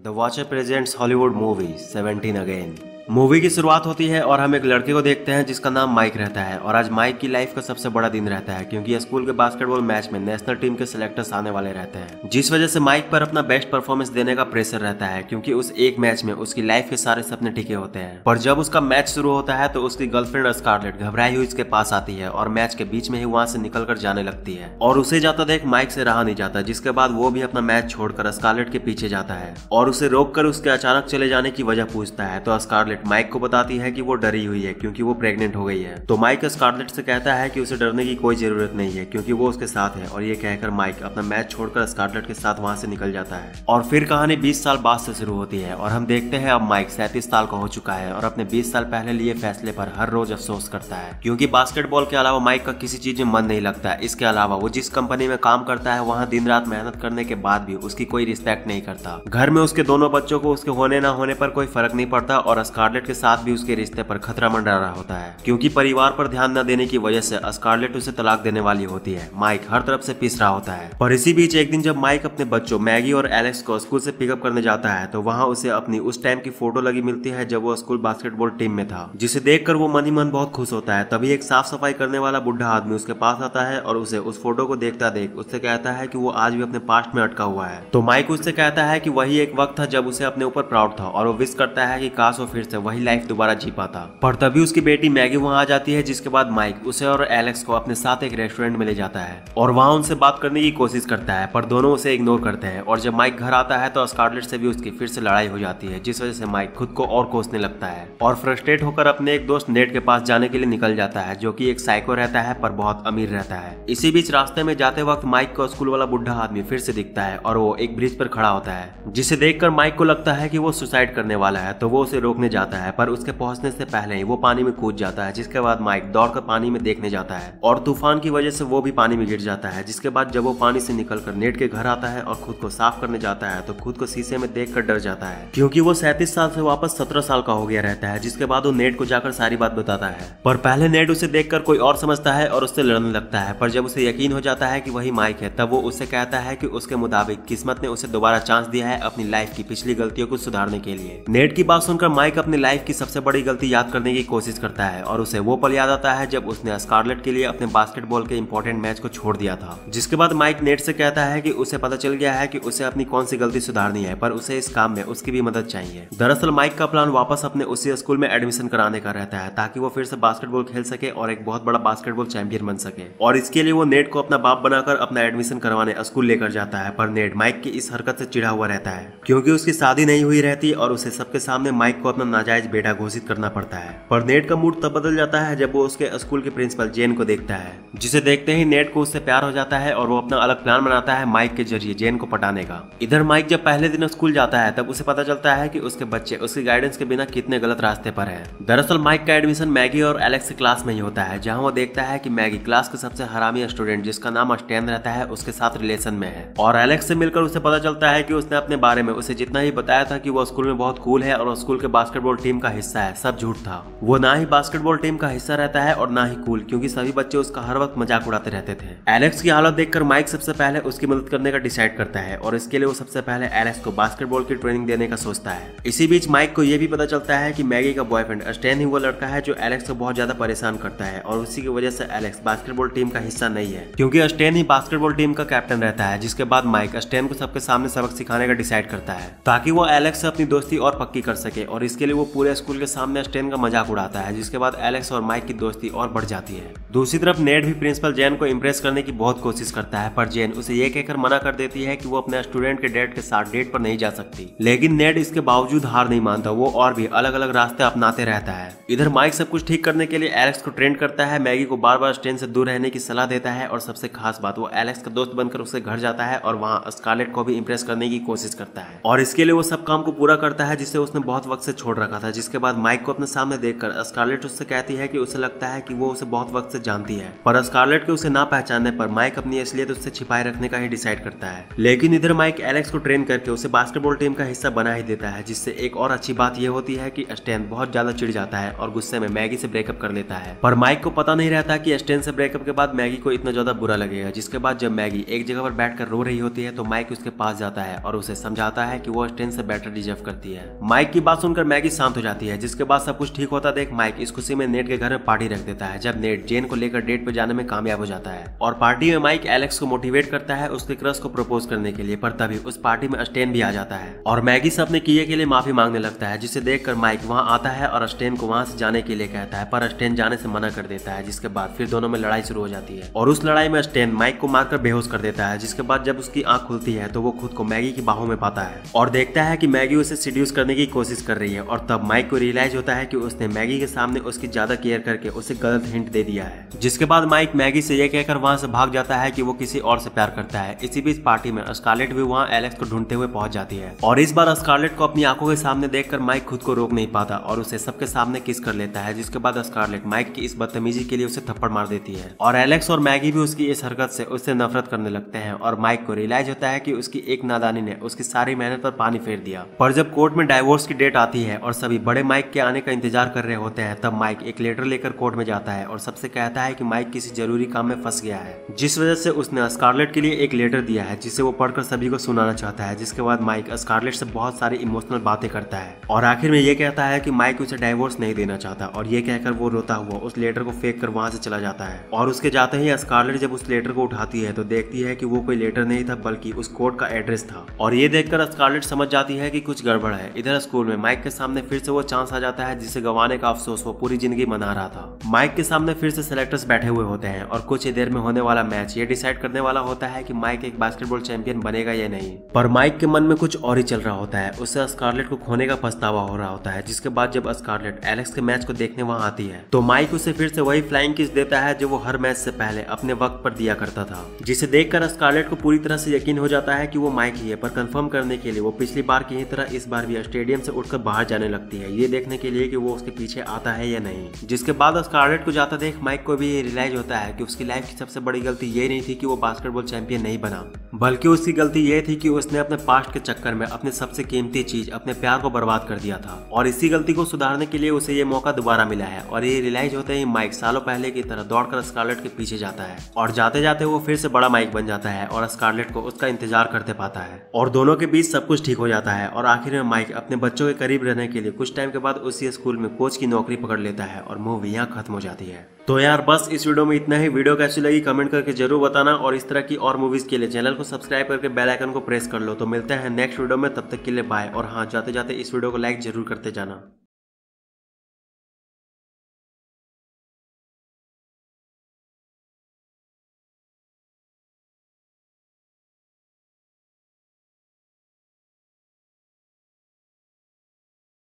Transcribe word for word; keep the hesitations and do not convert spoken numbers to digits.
The Watcher presents Hollywood movie Seventeen Again. Movie की शुरुआत होती है और हम एक लड़के को देखते हैं जिसका नाम माइक रहता है और आज माइक की लाइफ का सबसे बड़ा दिन रहता है क्योंकि स्कूल के बास्केटबॉल मैच में नेशनल टीम के सिलेक्टर्स आने वाले रहते हैं, जिस वजह से माइक पर अपना बेस्ट परफॉर्मेंस देने का प्रेशर रहता है क्योंकि उस एक मैच में उसकी लाइफ के सारे सपने टिके होते हैं। पर जब उसका मैच शुरू होता है तो उसकी गर्लफ्रेंड स्कारलेट घबराई हुई उसके पास आती है और मैच के बीच में ही वहां से निकल कर जाने लगती है और उसे जाता देख माइक से रहा नहीं जाता, जिसके बाद वो भी अपना मैच छोड़कर स्कारलेट के पीछे जाता है और उसे रोककर उसके अचानक चले जाने की वजह पूछता है। तो स्कारलेट माइक को बताती है कि वो डरी हुई है क्योंकि वो प्रेग्नेंट हो गई है। तो माइक स्कारलेट से कहता है कि उसे डरने की कोई जरूरत नहीं है क्योंकि वो उसके साथ है और ये कहकर माइक अपना मैच छोड़कर स्कारलेट के साथ वहां से निकल जाता है। और फिर कहानी बीस साल बाद से शुरू होती है और हम देखते हैं अब माइक सैंतीस साल का हो चुका है और अपने बीस साल पहले लिए फैसले पर हर रोज अफसोस करता है क्योंकि बास्केटबॉल के अलावा माइक का किसी चीज में मन नहीं लगता। इसके अलावा वो जिस कंपनी में काम करता है वहाँ दिन रात मेहनत करने के बाद भी उसकी कोई रिस्पेक्ट नहीं करता। घर में उसके दोनों बच्चों को उसके होने ना होने पर कोई फर्क नहीं पड़ता और स्कारलेट के साथ भी उसके रिश्ते पर खतरा मंडरा रहा होता है क्योंकि परिवार पर ध्यान न देने की वजह से स्कारलेट उसे तलाक देने वाली होती है। माइक हर तरफ से पिस रहा होता है। पर इसी बीच एक दिन जब माइक अपने बच्चों मैगी और एलेक्स को स्कूल से पिकअप करने जाता है तो वहाँ उसे अपनी उस टाइम की फोटो लगी मिलती है जब वो स्कूल बास्केटबॉल टीम में था, जिसे देखकर वो मन ही मन बहुत खुश होता है। तभी एक साफ सफाई करने वाला बुढ़ा आदमी उसके पास आता है और उसे उस फोटो को देखता देख उससे कहता है कि वो आज भी अपने पास्ट में अटका हुआ है। तो माइक उससे कहता है कि वही एक वक्त था जब उसे अपने ऊपर प्राउड था और वो विश करता है कि काश वो फिर से वही लाइफ दोबारा जी पाता। पर तभी उसकी बेटी मैगी वहाँ आ जाती है, जिसके बाद माइक उसे और एलेक्स को अपने साथ एक रेस्टोरेंट में ले जाता है और वहाँ उनसे बात करने की कोशिश करता है पर दोनों उसे इग्नोर करते हैं। और जब माइक घर आता है तो स्कारलेट से भी उसकी फिर से लड़ाई हो जाती है, जिस वजह से माइक खुद को और कोसने लगता है और फ्रस्ट्रेट होकर अपने एक दोस्त नेट के पास जाने के लिए निकल जाता है जो कि एक साइको रहता है पर बहुत अमीर रहता है। इसी बीच रास्ते में जाते वक्त माइक को स्कूल वाला बुढ़ा आदमी फिर से दिखता है और वो एक ब्रिज पर खड़ा होता है, जिसे देखकर माइक को लगता है कि वो सुसाइड करने वाला है। तो वो उसे रोकने जाता है पर उसके पहुंचने से पहले ही वो पानी में कूद जाता है, जिसके बाद माइक दौड़कर पानी में देखने जाता है और तूफान की वजह से वो भी पानी में गिर जाता है। जिसके बाद जब वो पानी से निकलकर नेट के घर आता है और खुद को साफ करने जाता है तो खुद को शीशे में देखकर डर जाता है क्योंकि वो सैंतीस साल से वापस सत्रह साल का हो गया रहता है। जिसके बाद वो नेट को जाकर सारी बात बताता है पर पहले नेट उसे देखकर कोई और समझता है और उससे लड़ने लगता है। पर जब उसे यकीन हो जाता है कि वही माइक है तब वो उससे कहता है कि उसके मुताबिक किस्मत ने उसे दोबारा चांस दिया है अपनी लाइफ की पिछली गलतियों को सुधारने के लिए। नेट की बात सुनकर माइक अपनी लाइफ की सबसे बड़ी गलती याद करने की कोशिश करता है और उसे वो पल याद आता है जब उसने स्कारलेट के लिए अपने बास्केटबॉल के इंपॉर्टेंट मैच को छोड़ दिया था। जिसके बाद माइक नेट से कहता है कि उसे पता चल गया है कि उसे अपनी कौन सी गलती सुधारनी है पर उसे इस काम में उसकी भी मदद चाहिए। दरअसल माइक का प्लान वापस अपने उसी स्कूल में एडमिशन कराने का रहता है ताकि वो फिर से बास्केटबॉल खेल सके और एक बहुत बड़ा बास्केटबॉल चैंपियन बन सके और इसके लिए वो नेट को अपना बाप बनाकर अपना एडमिशन करवाने स्कूल लेकर जाता है। पर नेट माइक की इस हरकत से चिढ़ा हुआ रहता है क्योंकि उसकी शादी नहीं हुई रहती और उसे सबके सामने माइक को अपना नाजायज बेटा घोषित करना पड़ता है। पर नेट का मूड तब बदल जाता है जब वो उसके स्कूल के प्रिंसिपल जेन को देखता है, जिसे देखते ही नेट को उससे प्यार हो जाता है और वो अपना अलग प्लान बनाता है माइक के जरिए जेन को पटाने का। इधर माइक जब पहले दिन स्कूल जाता है तब उसे पता चलता है कि उसके बच्चे उसके गाइडेंस के बिना कितने गलत रास्ते पर हैं। दरअसल माइक का एडमिशन मैगी और एलेक्स के क्लास में ही होता है, जहां वो देखता है कि मैगी क्लास के सबसे हरामी स्टूडेंट जिसका नाम स्टैन रहता है उसके साथ रिलेशन में है। और एलेक्स से मिलकर उसे पता चलता है कि उसने अपने बारे में उसे जितना ही बताया था कि वो स्कूल में बहुत कूल है और स्कूल के बास्केटबॉल टीम का हिस्सा है, सब झूठ था। वो ना ही बास्केटबॉल टीम का हिस्सा रहता है और ना ही कूल, क्योंकि सभी बच्चे उसका हर वक्त मजाक उड़ाते रहते थे। एलेक्स की हालत देखकर माइक सबसे पहले उसकी मदद करने का डिसाइड करता है और इसके लिए वो सबसे पहले एलेक्स को बास्केटबॉल की ट्रेनिंग देने का सोचता है। इसी बीच माइक को यह भी पता चलता है कि मैगी का बॉयफ्रेंड स्टैन ही वो लड़का है जो एलेक्स को बहुत ज्यादा परेशान करता है और उसी की वजह से एलेक्स बास्केटबॉल टीम का हिस्सा नहीं है क्योंकि स्टैन ही बास्केटबॉल टीम का कैप्टन रहता है। जिसके बाद माइक स्टैन को सबके सामने सबक सिखाने का डिसाइड करता है ताकि वो एलेक्स से अपनी दोस्ती और पक्की कर सके और इसके लिए वो पूरे स्कूल के सामने स्टैन का मजाक उड़ाता है। जिसके बाद एलेक्स और माइक की दोस्ती और बढ़ जाती है। दूसरी तरफ नेट भी प्रिंसिपल जेन को इम्प्रेस करने की बहुत कोशिश करता है पर जेन उसे ये कहकर मना कर देती है कि वो अपने स्टूडेंट के डैड के साथ डेट पर नहीं जा सकती। लेकिन नेट इसके बावजूद हार नहीं मानता, वो और भी अलग अलग रास्ते अपनाते रहता है। इधर माइक सब कुछ ठीक करने के लिए एलेक्स को ट्रेंड करता है, मैगी को बार बार स्टैन से दूर रहने की सलाह देता है और सबसे खास बात वो एलेक्स का दोस्त बनकर उसके घर जाता है और वहाँ स्कारलेट को भी इम्प्रेस करने की कोशिश करता है और इसके लिए वो सब काम को पूरा करता है जिसे उसने बहुत वक्त से छोड़ रखा था, जिसके बाद माइक को अपने सामने देखकर स्कारलेट उससे कहती है कि उसे लगता है कि वो उसे बहुत वक्त से जानती है, पर स्कारलेट के उसे ना पहचानने पर माइक अपनी असलियत उससे छिपाए रखने का ही डिसाइड करता है। लेकिन इधर माइक एलेक्स को ट्रेन करके उसे बास्केटबॉल टीम का हिस्सा बना ही देता है, जिससे एक और अच्छी बात यह होती है कि स्टैन बहुत ज्यादा चिढ़ जाता है और गुस्से में मैगी से ब्रेकअप कर लेता है। पर माइक को पता नहीं रहता कि स्टैन से ब्रेकअप के बाद मैगी को इतना ज्यादा बुरा लगेगा। जिसके बाद जब मैगी एक जगह पर बैठकर रो रही होती है तो माइक उसके पास जाता है और उसे समझाता है कि वो स्टैन से बेटर डिजर्व करती है। माइक की बात सुनकर मैगी शांत हो जाती है। जिसके बाद सब कुछ ठीक होता देख माइक इस खुशी में नेट के घर में पार्टी रख देता है, जब नेट जेन को लेकर डेट पे जाने में कामयाब हो जाता है। और पार्टी में माइक एलेक्स को मोटिवेट करता है उसके क्रश को प्रपोज करने के लिए, पर तभी उस पार्टी में स्टैन भी आ जाता है और मैगी से अपने किए के लिए माफी मांगने लगता है, जिसे देखकर माइक वहां आता है और स्टैन को वहां से जाने के लिए कहता है, पर स्टैन जाने से मना कर देता है। जिसके बाद फिर दोनों में लड़ाई शुरू हो जाती है और उस लड़ाई में स्टैन माइक को मारकर बेहोश कर देता है। जिसके बाद जब उसकी आंख खुलती है तो वो खुद को मैगी की बाहों में पाता है और देखता है कि मैगी उसे सीड्यूस करने की कोशिश कर रही है। और तब माइक को रियलाइज होता है कि उसने मैगी के सामने उसकी ज्यादा केयर करके उसे गलत हिंट दे दिया है। जिसके बाद माइक मैगी से यह कहकर वहां से भाग जाता है कि वो किसी और से प्यार करता है। इसी बीच पार्टी में स्कारलेट भी वहां एलेक्स को ढूंढते हुए पहुंच जाती है और इस बार स्कारलेट को अपनी आंखों के सामने देखकर माइक खुद को रोक नहीं पाता और उसे सबके सामने किस कर लेता है। जिसके बाद स्कारलेट माइक की इस बदतमीजी के लिए उसे थप्पड़ मार देती है और एलेक्स और मैगी भी उसकी इस हरकत से उससे नफरत करने लगते हैं और माइक को रियलाइज होता है कि उसकी एक नादानी ने उसकी सारी मेहनत पर पानी फेर दिया। पर जब कोर्ट में डाइवोर्स की डेट आती है और सभी बड़े माइक के आने का इंतजार कर रहे होते हैं, तब माइक एक लेटर लेकर कोर्ट में जाता है और सबसे कहता है कि माइक किसी जरूरी काम में फंस गया है, जिस वजह से उसने स्कारलेट के लिए एक लेटर दिया है जिसे वो पढ़कर सभी को सुनाना चाहता है। जिसके बाद माइक स्कारलेट से बहुत सारी इमोशनल बातें करता है और आखिर में ये कहता है कि माइक उसे डाइवोर्स नहीं देना चाहता और ये कहकर वो रोता हुआ उस लेटर को फेंक कर वहां से चला जाता है। और उसके जाते ही स्कारलेट जब उस लेटर को उठाती है तो देखती है कि वो कोई लेटर नहीं था बल्कि उस कोर्ट का एड्रेस था और ये देखकर स्कारलेट समझ जाती है कि कुछ गड़बड़ है। इधर स्कूल में माइक के सामने फिर से वो चांस आ जाता है जिसे गंवाने का अफसोस वो पूरी जिंदगी मना रहा था। माइक के सामने फिर से सेलेक्टर्स बैठे हुए होते हैं और कुछ ही देर में होने वाला मैच ये डिसाइड करने वाला होता है कि माइक एक बास्केटबॉल चैंपियन बनेगा या नहीं। पर माइक के मन में कुछ और ही चल रहा होता है, उससे स्कारलेट को खोने का पछतावा हो रहा होता है। जिसके बाद जब स्कारलेट एलेक्स के मैच को देखने वहां आती है तो माइक उसे फिर से वही फ्लाइंग किस देता है जो वो हर मैच से पहले अपने वक्त पर दिया करता था, जिसे देखकर स्कारलेट को पूरी तरह से यकीन हो जाता है कि वो माइक ही है। पर कंफर्म करने के लिए वो पिछली बार की ही तरह इस बार भी स्टेडियम से उठकर बाहर जाने लगती है, ये देखने के लिए कि वो उसके पीछे आता है या नहीं। जिसके बाद स्कारलेट को जाता देख माइक को भी ये रियलाइज होता है कि उसकी लाइफ की सबसे बड़ी गलती ये नहीं थी कि वो बास्केटबॉल चैंपियन नहीं बना, बल्कि उसकी गलती ये थी कि उसने अपने पास्ट के चक्कर में अपने सबसे कीमती चीज अपने प्यार को बर्बाद कर दिया था और इसी गलती को सुधारने के लिए उसे ये मौका दोबारा मिला है। और ये रियलाइज होते ही माइक सालों पहले की तरह दौड़कर स्कारलेट के पीछे जाता है और जाते जाते वो फिर से बड़ा माइक बन जाता है और स्कारलेट को उसका इंतजार करते पाता है और दोनों के बीच सब कुछ ठीक हो जाता है। और आखिर में माइक अपने बच्चों के करीब रहने के लिए कुछ टाइम के बाद उसी स्कूल में कोच की नौकरी पकड़ लेता है और मूवी यहाँ खत्म हो जाती है। तो यार बस इस वीडियो में इतना ही। वीडियो कैसी लगी कमेंट करके जरूर बताना और इस तरह की और मूवीज के लिए चैनल को सब्सक्राइब करके बेल आइकन को प्रेस कर लो। तो मिलते हैं नेक्स्ट वीडियो में, तब तक के लिए बाय। और हाँ, जाते जाते इस वीडियो को लाइक जरूर करते जाना।